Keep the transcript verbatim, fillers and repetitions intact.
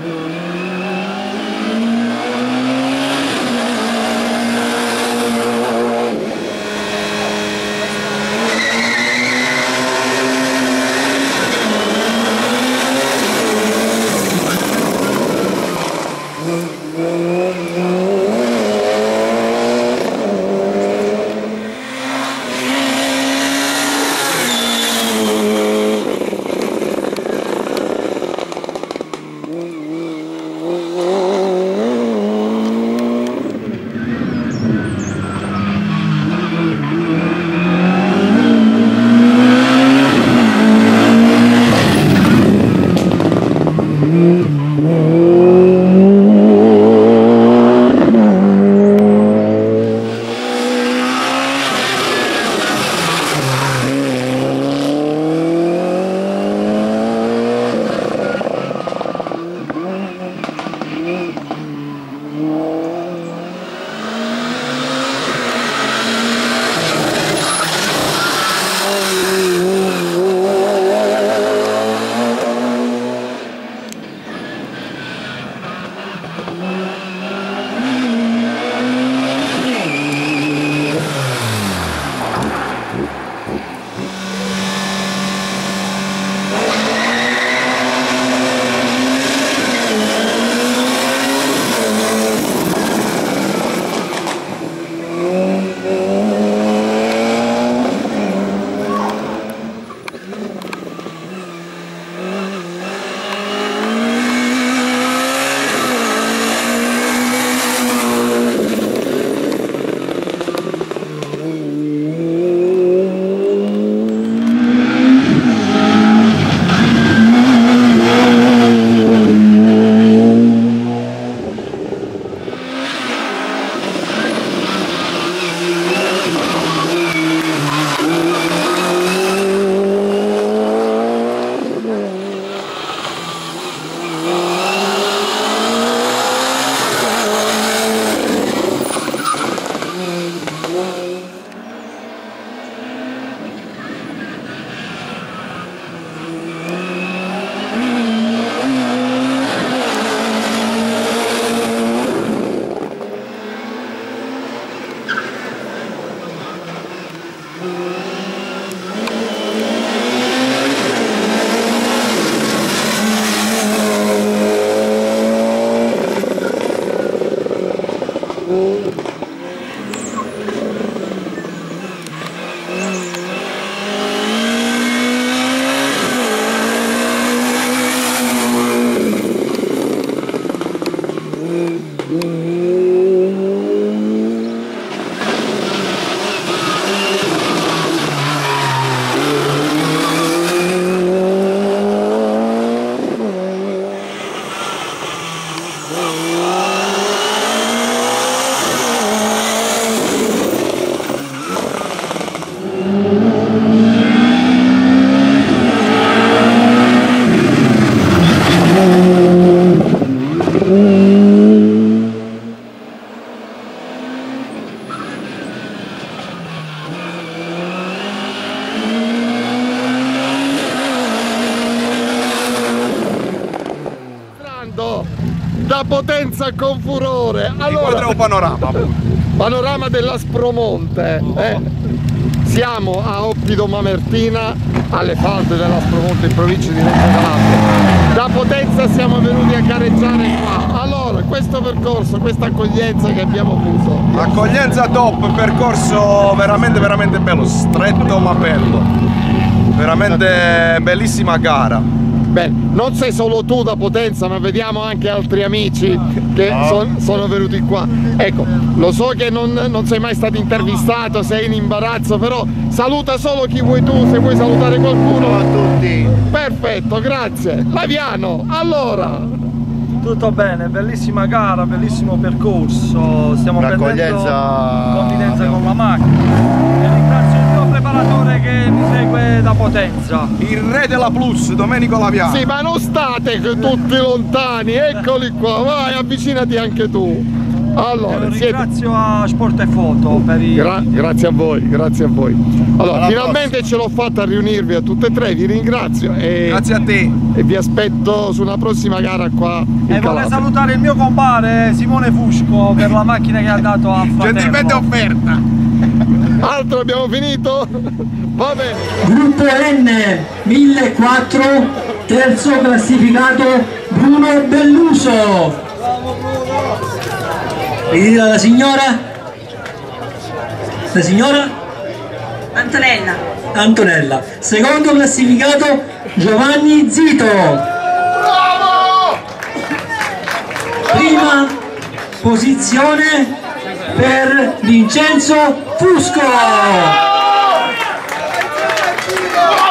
Da Potenza con furore. Allora, un panorama. Panorama dell'Aspromonte. Eh? Siamo a Oppido Mamertina, alle falde dell'Aspromonte in provincia di Reggio Calabria. Da Potenza siamo venuti a gareggiare qua. Allora, questo percorso, questa accoglienza che abbiamo avuto. Accoglienza top, percorso veramente veramente bello, stretto ma bello. Veramente bellissima gara. Beh, non sei solo tu da Potenza, ma vediamo anche altri amici che son, sono venuti qua. Ecco, lo so che non, non sei mai stato intervistato, sei in imbarazzo, però saluta solo chi vuoi tu, se vuoi salutare qualcuno. A tutti. Perfetto, grazie. Laviano, allora. Tutto bene, bellissima gara, bellissimo percorso, stiamo prendendo confidenza con la macchina. E ringrazio il mio preparatore che mi segue da Potenza. Il re della Plus, Domenico Laviano. Sì, ma non state tutti lontani, eccoli qua, vai, avvicinati anche tu. Allora, eh, siete... ringrazio a Sport e Foto per i... Gra grazie a voi, grazie a voi. Allora, Alla finalmente prossima. ce l'ho fatta a riunirvi a tutte e tre, vi ringrazio e, Grazie a te. e vi aspetto su una prossima gara qua in E vorrei Calabria. salutare il mio compare Simone Fusco per la macchina che ha dato a Gentilmente fratello. offerta. Altro abbiamo finito? Va bene. Gruppo N millequattrocento, terzo classificato Bruno Belluso. Ritira la signora? La signora? Antonella. Antonella. Secondo classificato Giovanni Zito. Prima posizione per Vincenzo Fusco.